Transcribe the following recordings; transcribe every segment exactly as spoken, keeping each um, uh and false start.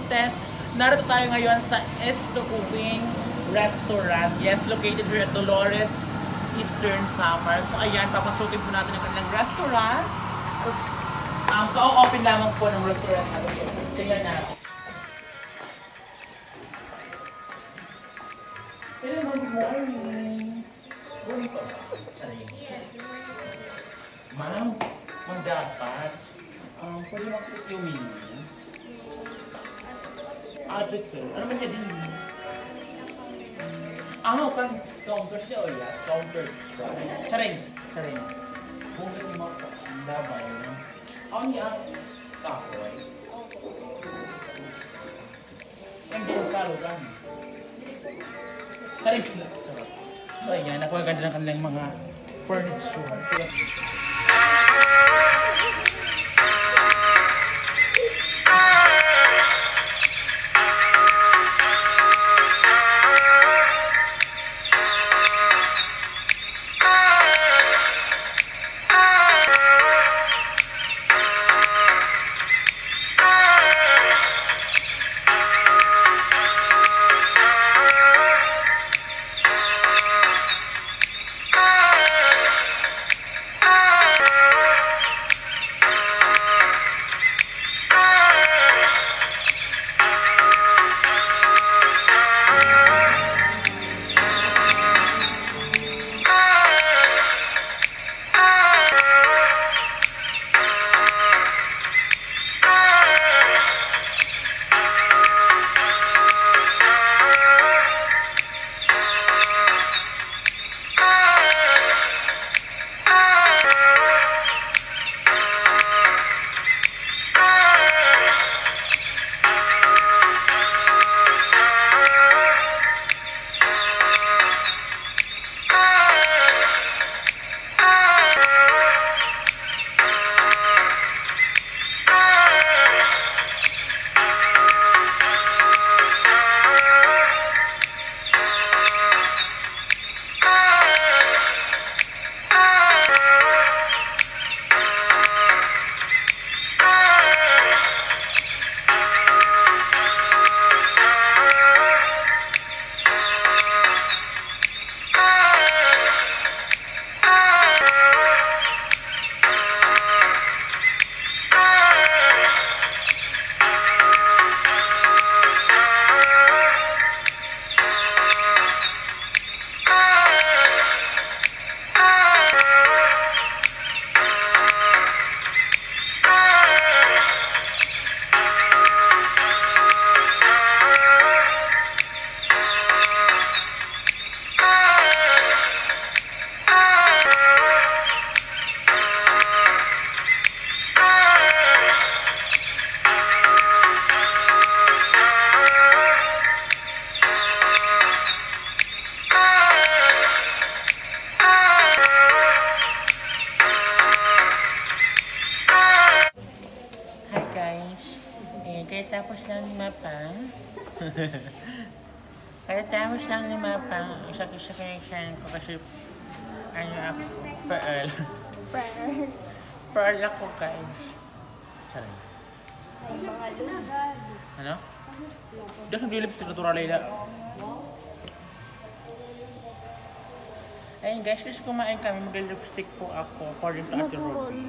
content. Narito tayo ngayon sa Sherwin restaurant. Yes, located here at Dolores Eastern Samar. So ayan, papasukin po natin ang kanilang restaurant. Um, Ka-open lamang po ng restaurant natin. Tingnan natin. Hello, good morning. Good morning. Yes, good morning. Ma'am, ma'am dapat. Um, pwede makikita yung menu? Ah, dito. Ano man niya din? Ah, kan counter siya o yes? Counters. Charing. Charing. Kung ito yung mga labay na. Ako niya kahoy. Ang ginasalo lang. Charing. So ayan, napakaganda ng kanilang mga furniture. So, kaya tapos lang lumapa. Kaya tapos lang lumapa. Isa-isa-isa ko kasi ano ako, pearl. Pearl. Pearl ako guys. Sorry. Ay, mga lubs. Ano? Diyan sa lipstick natural Layla. Ayun guys, kasi kumain kami, mag-lipstick po ako according to Ate Ruby.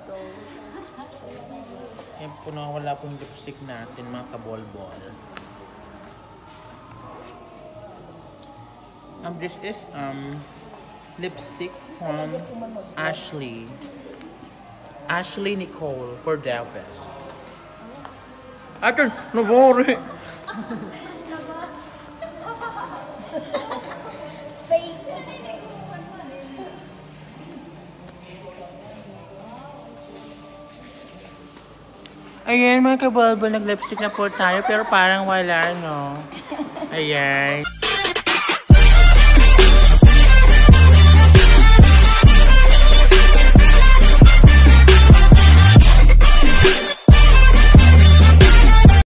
Yan po na wala pong lipstick natin mga kabol-bol. Um, this is um lipstick from Ashley. Ashley Nicole Cordaves. Atin, nabori! Ayan mga kabalbal, nag-lipstick na po tayo pero parang wala, no? Ayan.